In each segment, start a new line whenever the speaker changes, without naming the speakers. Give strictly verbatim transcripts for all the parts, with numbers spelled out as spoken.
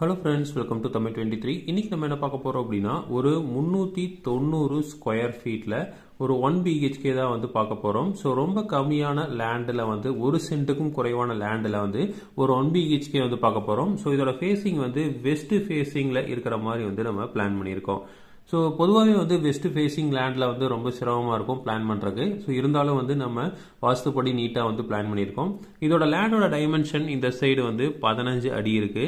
Hello friends, welcome to Tamil twenty-three. இன்னைக்கு நம்ம என்ன பார்க்க போறோம் அப்படினா ஒரு முன்னூத்தி தொண்ணூறு ஸ்கொயர் ஃபீட்ல ஒரு one B H K தான் வந்து பார்க்க போறோம். சோ ரொம்ப கம்மியான லேண்ட்ல வந்து ஒரு சென்ட்டுக்கும் குறைவான லேண்ட்ல வந்து ஒரு one B H K வந்து பார்க்க போறோம். சோ இதோட ஃபேசிங் வந்து வெஸ்ட் ஃபேசிங்ல இருக்கிற மாதிரி வந்து நம்ம பிளான் பண்ணியிருக்கோம். ஸோ பொதுவாகவே வந்து வெஸ்ட் ஃபேசிங் லேண்டில் வந்து ரொம்ப சிரமமாக இருக்கும் பிளான் பண்ணுறதுக்கு. ஸோ இருந்தாலும் வந்து நம்ம வாஸ்துப்படி நீட்டாக வந்து பிளான் பண்ணியிருக்கோம். இதோட லேண்டோட டைமென்ஷன் இந்த சைடு வந்து பதினஞ்சு அடி இருக்கு,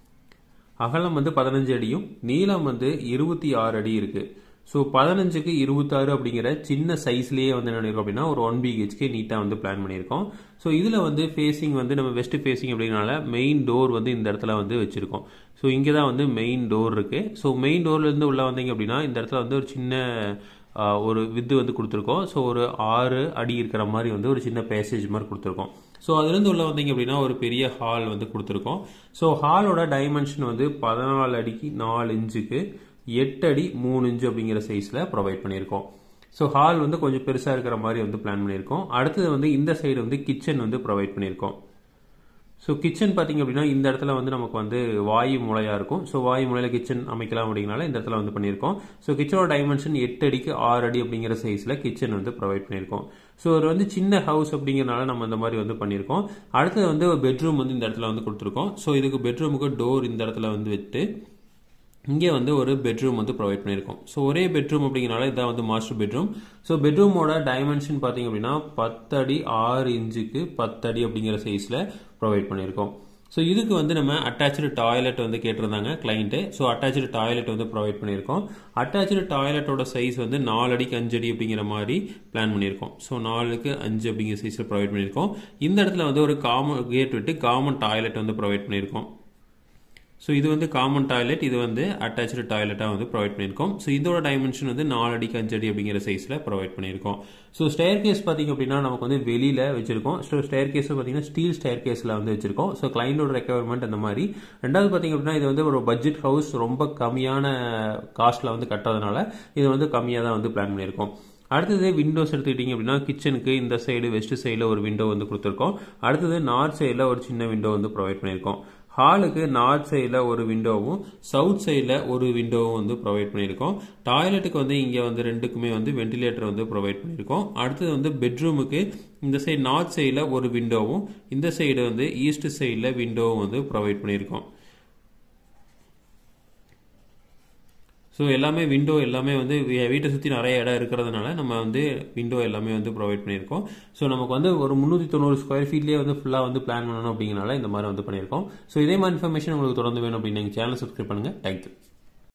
அகலம் வந்து பதினஞ்சு அடியும் நீளம் வந்து இருபத்தி ஆறு அடி இருக்கு. ஸோ பதினஞ்சுக்கு இருபத்தாறு அப்படிங்கிற சின்ன சைஸ்லேயே வந்து என்ன பண்ணியிருக்கோம் அப்படின்னா ஒரு ஒன் பிஹெச்கே நீட்டாக வந்து பிளான் பண்ணியிருக்கோம். ஸோ இதில் வந்து ஃபேசிங் வந்து நம்ம வெஸ்ட் ஃபேசிங் அப்படின்னால மெயின் டோர் வந்து இந்த இடத்துல வந்து வச்சிருக்கோம். ஸோ இங்கே தான் வந்து மெயின் டோர் இருக்கு. ஸோ மெயின் டோர்லேருந்து உள்ள வந்தீங்க அப்படின்னா இந்த இடத்துல வந்து ஒரு சின்ன ஒரு வித்து வந்து கொடுத்துருக்கோம். ஸோ ஒரு ஆறு அடி இருக்கிற மாதிரி வந்து ஒரு சின்ன பேசேஜ் மாதிரி கொடுத்துருக்கோம். ஸோ அதுலேருந்து உள்ள வந்தீங்க அப்படின்னா ஒரு பெரிய ஹால் வந்து கொடுத்துருக்கோம். ஸோ ஹாலோட டைமென்ஷன் வந்து பதினாலு அடிக்கு நாலு இன்ச்சுக்கு எட்டு அடி மூணு இன்ச்சு அப்படிங்கிற சைஸில் ப்ரொவைட் பண்ணியிருக்கோம். ஸோ ஹால் வந்து கொஞ்சம் பெருசாக இருக்கிற மாதிரி வந்து பிளான் பண்ணியிருக்கோம். அடுத்தது வந்து இந்த சைடு வந்து கிச்சன் வந்து ப்ரொவைட் பண்ணியிருக்கோம். ஸோ கிச்சன் பார்த்தீங்க அப்படின்னா இந்த இடத்துல வந்து நமக்கு வந்து வாயு மூலையாக இருக்கும். ஸோ வாயு மூலையில் கிச்சன் அமைக்கலாம் அப்படிங்கனால இந்த இடத்துல வந்து பண்ணியிருக்கோம். ஸோ கிச்சனோட டைமென்ஷன் எட்டு அடிக்கு ஆறு அடி அப்படிங்கிற சைஸில் கிச்சன் வந்து ப்ரொவைட் பண்ணியிருக்கோம். ஸோ ஒரு வந்து சின்ன ஹவுஸ் அப்படிங்கிறனால நம்ம இந்த மாதிரி வந்து பண்ணியிருக்கோம். அடுத்தது வந்து பெட்ரூம் வந்து இந்த இடத்துல வந்து கொடுத்துருக்கோம். ஸோ இதுக்கு பெட்ரூமுக்கு டோர் இந்த இடத்துல வந்து விட்டு இங்கே வந்து ஒரு பெட்ரூம் வந்து ப்ரொவைட் பண்ணியிருக்கோம். ஸோ ஒரே பெட்ரூம் அப்படிங்கிறனால இதான் வந்து மாஸ்டர் பெட்ரூம். ஸோ பெட்ரூமோட டைமென்ஷன் பார்த்தீங்க அப்படின்னா பத்து அடி ஆறு இன்ச்சுக்கு பத்து அடி அப்படிங்கிற சைஸில் ப்ரொவைட் பண்ணியிருக்கோம். ஸோ இதுக்கு வந்து நம்ம அட்டாச்சு டாய்லெட் வந்து கேட்டிருந்தாங்க கிளைண்ட்டு. ஸோ அட்டாச்சு டாய்லெட் வந்து ப்ரொவைட் பண்ணியிருக்கோம். அட்டாச்சு டாய்லெட்டோட சைஸ் வந்து நாலு அடிக்கு அஞ்சு அடி அப்படிங்கிற மாதிரி பிளான் பண்ணியிருக்கோம். ஸோ நாலுக்கு அஞ்சு அப்படிங்கிற சைஸில் ப்ரொவைட் பண்ணியிருக்கோம். இந்த இடத்துல வந்து ஒரு காமன் கேட் விட்டு காமன் டாய்லெட் வந்து ப்ரொவைட் பண்ணியிருக்கோம். ஸோ இது வந்து காமன் டாய்லெட், இது வந்து அட்டாச்சு டாய்லெட்டாக வந்து ப்ரொவைட் பண்ணியிருக்கோம். ஸோ இதோட டைமென்ஷன் வந்து நாலு அடிக்கு அஞ்சு அடி அப்படிங்கிற சைஸில் ப்ரொவைட் பண்ணியிருக்கோம். ஸோ ஸ்டேர் கேஸ் பார்த்தீங்க அப்படின்னா நமக்கு வந்து வெளியில் வச்சிருக்கோம். ஸோ ஸ்டேர் கேஸ் பார்த்தீங்கன்னா ஸ்டீல் ஸ்டேர் கேஸில் வந்து வச்சிருக்கோம். ஸோ கிளைண்டோட ரெக்யர்மெண்ட் அந்த மாதிரி. ரெண்டாவது பார்த்தீங்க அப்படின்னா இது வந்து ஒரு பட்ஜெட் ஹவுஸ், ரொம்ப கம்மியான காஸ்ட்டில் வந்து கட்டுறதுனால இது வந்து கம்மியாக தான் வந்து பிளான் பண்ணியிருக்கோம். அடுத்தது விண்டோஸ் எடுத்துக்கிட்டீங்க அப்படின்னா கிச்சனுக்கு இந்த சைடு வெஸ்ட் சைடில் ஒரு விண்டோ வந்து கொடுத்துருக்கோம். அடுத்தது நார்த் சைடில் ஒரு சின்ன விண்டோ வந்து ப்ரொவைட் பண்ணியிருக்கோம். ஹாலுக்கு நார்த் சைடில் ஒரு விண்டோவும் சவுத் சைடில் ஒரு விண்டோவும் வந்து ப்ரொவைட் பண்ணியிருக்கோம். டாய்லெட்டுக்கு வந்து இங்கே வந்து ரெண்டுக்குமே வந்து வென்டிலேட்டர் வந்து ப்ரொவைட் பண்ணியிருக்கோம். அடுத்தது வந்து பெட்ரூமுக்கு இந்த சைடு நார்த் சைடில் ஒரு விண்டோவும் இந்த சைடு வந்து ஈஸ்ட் சைடில் விண்டோவும் வந்து ப்ரொவைட் பண்ணியிருக்கோம். ஸோ எல்லாமே விண்டோ எல்லாமே வந்து வீட்டை சுற்றி நிறைய இடம் இருக்கிறதுனால நம்ம வந்து விண்டோ எல்லாமே வந்து ப்ரொவைட் பண்ணியிருக்கோம். ஸோ நமக்கு வந்து ஒரு முந்நூற்றி தொண்ணூறு ஸ்கொயர் ஃபீட்லேயே வந்து ஃபுல்லாக வந்து பிளான் பண்ணணும் அப்படிங்கிறனால இந்த மாதிரி வந்து பண்ணியிருக்கோம். ஸோ இதே மாதிரி இன்ஃபர்மேஷன் உங்களுக்கு தொடர்ந்து வேணும் அப்படின்னு நீங்கள் சேனல் சப்ஸ்கிரைப் பண்ணுங்கள். தேங்க்யூ.